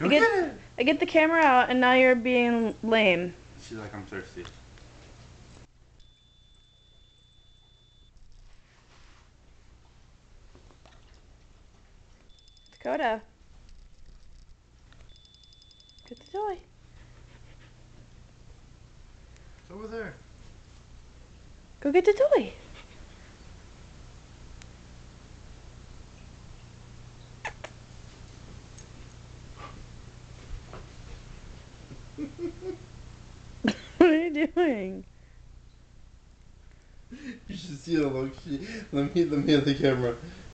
Go get it! I get the camera out, and now you're being lame. She's like, I'm thirsty. Dakota. Get the toy. It's over there. Go get the toy. What are you doing? You should see the look. Let me have the camera.